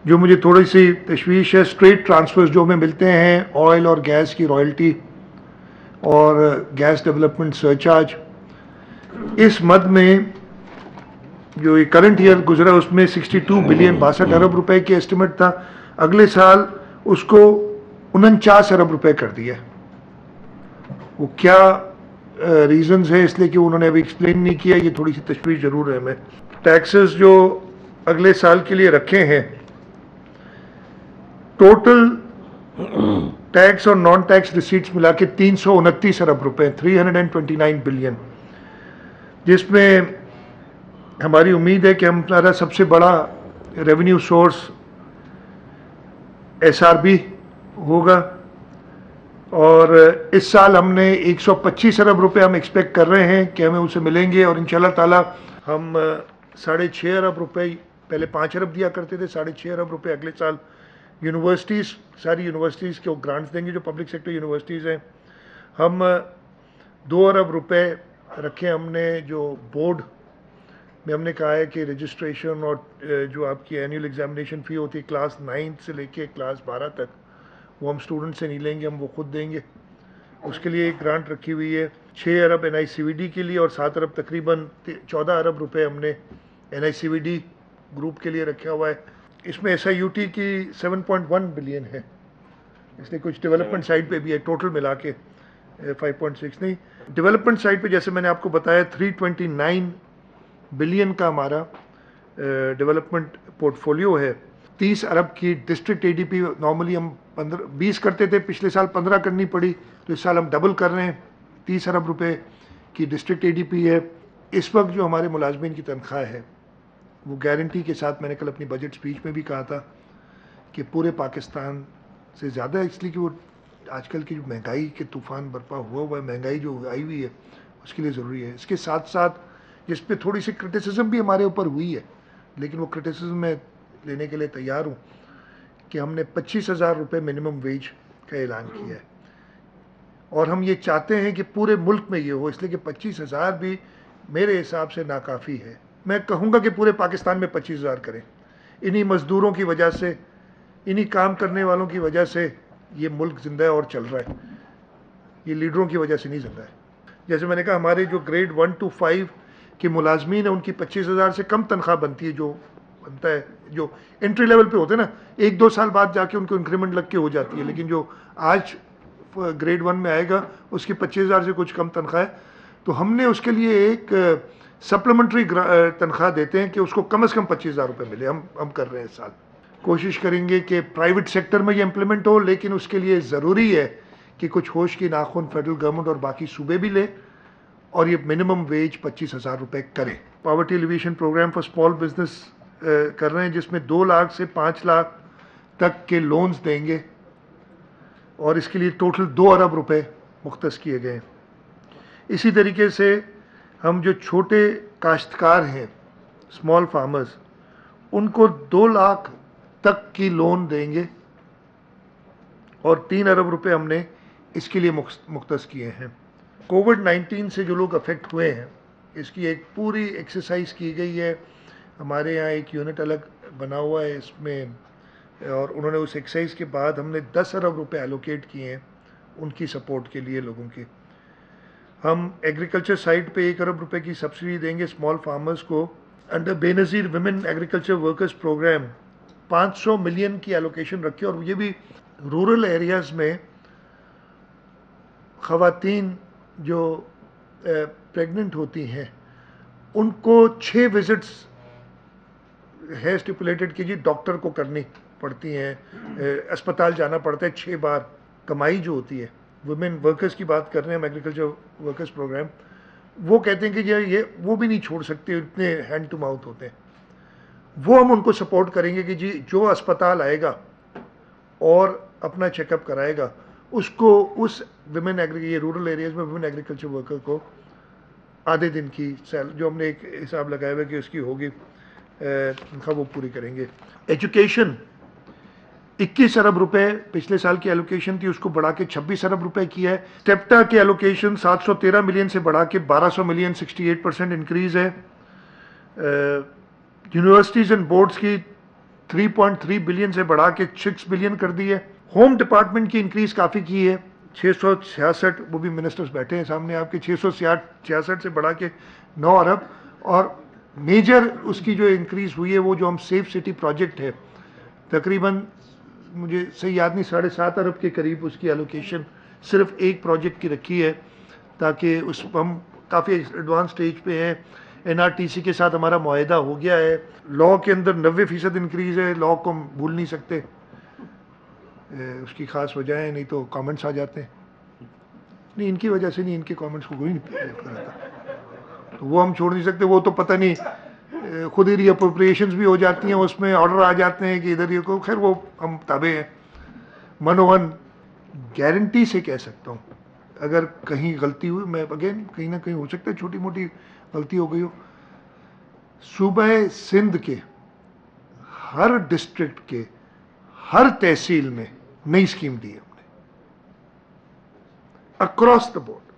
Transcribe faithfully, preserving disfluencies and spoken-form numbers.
جو مجھے تھوڑی سی تشویش ہے، اسٹریٹ ٹرانسفرز جو ہمیں ملتے ہیں، آئل اور گیس کی رائلٹی اور گیس ڈیولپمنٹ سرچارج، اس مد میں جو یہ کرنٹ ایئر گزرا اس میں سکسٹی ٹو بلین باسٹھ ارب روپے کی ایسٹیمیٹ تھا، اگلے سال اس کو انچاس ارب روپے کر دیا. وہ کیا ریزنز ہیں؟ اس لیے کہ انہوں نے ابھی ایکسپلین نہیں کیا، یہ تھوڑی سی تشویش ضرور ہے ہمیں. ٹیکسز جو اگلے سال کے لیے رکھے ہیں، ٹوٹل ٹیکس اور نان ٹیکس ریسیٹس ملا کے تین سو انتیس ارب روپے، three hundred and twenty nine billion, جس میں ہماری امید ہے کہ ہمارا سب سے بڑا revenue source S R B ہوگا. اور اس سال ہم نے ایک سو پچیس ارب روپے ہم ایکسپیکٹ کر رہے ہیں کہ ہمیں اسے ملیں گے، اور انشاءاللہ تعالی ہم ساڑھے چھ ارب روپے، پہلے پانچ ارب دیا کرتے تھے، ساڑھے چھ ارب روپے اگلے سال یونیورسٹیز، ساری یونیورسٹیز کو گرانٹس دیں گے جو پبلک سیکٹر یونیورسٹیز ہیں. ہم دو ارب روپے رکھے ہم نے جو بورڈ میں، ہم نے کہا ہے کہ رجسٹریشن اور جو آپ کی اینیول ایگزامینیشن فی ہوتی ہے کلاس نائنتھ سے لے کے کلاس بارہ تک، وہ ہم اسٹوڈنٹ سے نہیں لیں گے، ہم وہ خود دیں گے. اس کے لیے ایک گرانٹ رکھی ہوئی ہے چھ ارب N I C V D کے لیے، اور سات ارب تقریباً چودہ ارب روپے ہم نے N I C V D group کے لیے رکھا ہوا ہے. اس میں ایس آئی یو ٹی کی سیون پوائنٹ ون بلین ہے، اس لیے کچھ ڈیولپمنٹ سائڈ پہ بھی ہے، ٹوٹل ملا کے فائیو پوائنٹ سکس نہیں. ڈیولپمنٹ سائڈ پہ جیسے میں نے آپ کو بتایا تھری ٹوینٹی نائن بلین کا ہمارا ڈیولپمنٹ پورٹ فولیو ہے. تیس ارب کی district A D P, normally ہم پندرہ بیس کرتے تھے، پچھلے سال پندرہ کرنی پڑی، تو اس سال ہم ڈبل کر رہے ہیں، تیس ارب روپے کی ڈسٹرکٹ اے ڈی پی ہے. اس وقت جو ہمارے ملازمین کی تنخواہ ہے وہ گارنٹی کے ساتھ، میں نے کل اپنی بجٹ سپیچ میں بھی کہا تھا کہ پورے پاکستان سے زیادہ ہے، اس لیے کہ وہ آج کل کی جو مہنگائی کے طوفان برپا ہوا ہوا ہے، مہنگائی جو آئی ہوئی ہے اس کے لیے ضروری ہے. اس کے ساتھ ساتھ جس پہ تھوڑی سی کرٹیسزم بھی ہمارے اوپر ہوئی ہے، لیکن وہ کرٹیسزم میں لینے کے لیے تیار ہوں کہ ہم نے پچیس ہزار روپے منیمم ویج کا اعلان کیا ہے، اور ہم یہ چاہتے ہیں کہ پورے ملک میں یہ ہو، اس لیے کہ پچیس ہزار بھی میرے حساب سے ناکافی ہے. میں کہوں گا کہ پورے پاکستان میں پچیس ہزار کریں. انہی مزدوروں کی وجہ سے، انہی کام کرنے والوں کی وجہ سے یہ ملک زندہ ہے اور چل رہا ہے، یہ لیڈروں کی وجہ سے نہیں زندہ ہے. جیسے میں نے کہا ہمارے جو گریڈ ون ٹو فائیو کے ملازمین ہیں ان کی پچیس ہزار سے کم تنخواہ بنتی ہے، جو بنتا ہے جو انٹری لیول پہ ہوتے ہیں نا، ایک دو سال بعد جا کے ان کو انکریمنٹ لگ کے ہو جاتی ہے، لیکن جو آج گریڈ ون میں آئے گا اس کی پچیس ہزار سے کچھ کم تنخواہ ہے. تو ہم نے اس کے لیے ایک سپلیمنٹری تنخواہ دیتے ہیں کہ اس کو کم از کم پچیس ہزار روپے ملے. ہم ہم کر رہے ہیں اس سال، کوشش کریں گے کہ پرائیویٹ سیکٹر میں یہ امپلیمنٹ ہو، لیکن اس کے لیے ضروری ہے کہ کچھ ہوش کی ناخن فیڈرل گورنمنٹ اور باقی صوبے بھی لیں اور یہ منیمم ویج پچیس ہزار روپے کریں. Poverty alleviation program for small business کر رہے ہیں، جس میں دو لاکھ سے پانچ لاکھ تک کے لونز دیں گے، اور اس کے لیے ٹوٹل دو ارب روپے مختص کیے گئے ہیں. اسی طریقے سے ہم جو چھوٹے کاشتکار ہیں، اسمال فارمرز، ان کو دو لاکھ تک کی لون دیں گے، اور تین ارب روپے ہم نے اس کے لیے مختص کیے ہیں. کووڈ نائنٹین سے جو لوگ افیکٹ ہوئے ہیں، اس کی ایک پوری ایکسرسائز کی گئی ہے. ہمارے یہاں ایک یونٹ الگ بنا ہوا ہے اس میں، اور انہوں نے اس ایکسرسائز کے بعد ہم نے دس ارب روپے ایلوکیٹ کیے ہیں ان کی سپورٹ کے لیے لوگوں کی. ہم ایگریکلچر سائٹ پہ ایک ارب روپے کی سبسڈی دیں گے اسمال فارمرز کو. Under Benazir women agriculture workers program پانچ سو ملین کی ایلوکیشن رکھی، اور یہ بھی رورل ایریاز میں خواتین جو پریگننٹ ہوتی ہیں ان کو چھ وزٹس ہے اسٹیپولیٹڈ کہ جی ڈاکٹر کو کرنی پڑتی ہیں، اسپتال جانا پڑتا ہے چھ بار. کمائی جو ہوتی ہے ویمن ورکرز کی بات کر رہے ہیں ہم، ایگریکلچر ورکرز پروگرام، وہ کہتے ہیں کہ یہ وہ بھی نہیں چھوڑ سکتے، اتنے ہینڈ ٹو ماؤتھ ہوتے ہیں. وہ ہم ان کو سپورٹ کریں گے کہ جی جو اسپتال آئے گا اور اپنا چیک اپ کرائے گا، اس کو اس ویمن یہ رورل ایریاز میں ویمن ایگریکلچر ورکر کو آدھے دن کی سیل جو ہم نے ایک حساب لگایا ہوا ہے کہ اس کی ہوگی تنخواہ، وہ پوری کریں گے. ایجوکیشن اکیس ارب روپے پچھلے سال کی ایلوکیشن تھی، اس کو بڑھا کے چھبیس ارب روپے کی ہے. ٹیپٹا کی ایلوکیشن سات سو تیرہ ملین سے بڑھا کے بارہ سو million, sixty eight percent increase ہے. یونیورسٹیز اینڈ بورڈز کی تھری پوائنٹ تھری بلین سے بڑھا کے سکس بلین کر دی ہے. ہوم ڈپارٹمنٹ کی انکریز کافی کی ہے, چھ سو چھیاسٹھ, وہ بھی منسٹرز بیٹھے ہیں سامنے آپ کے, چھ سو چھیاسٹھ سے بڑھا کے نو ارب. اور میجر اس کی جو انکریز ہوئی ہے وہ جو ہم سیف سٹی پروجیکٹ ہے, تقریباً مجھے صحیح یاد نہیں, ساڑھے سات ارب کے قریب اس کی ایلوکیشن صرف ایک پروجیکٹ کی رکھی ہے, تاکہ اس ہم کافی ایڈوانس سٹیج پہ ہیں. این آر ٹی سی کے ساتھ ہمارا معاہدہ ہو گیا ہے. لاء کے اندر نوے فیصد انکریز ہے, لاء کو ہم بھول نہیں سکتے, اس کی خاص وجہ ہے, نہیں تو کامنٹس آ جاتے ہیں. نہیں, ان کی وجہ سے نہیں, ان کے کامنٹس کو کوئی نہیں کراتا, تو وہ ہم چھوڑ نہیں سکتے. وہ تو پتہ نہیں خود ہی ری اپروپریشنز بھی ہو جاتی ہیں, اس میں آرڈر آ جاتے ہیں کہ ادھر یہ کو, خیر وہ ہم تابع ہیں. منوہن گارنٹی سے کہہ سکتا ہوں اگر کہیں غلطی ہوئی, میں اگین کہیں نہ کہیں ہو سکتا ہے چھوٹی موٹی غلطی ہو گئی ہو, صوبہ سندھ کے ہر ڈسٹرکٹ کے ہر تحصیل میں نئی اسکیم دی ہے ہم نے اکراس دا بورڈ.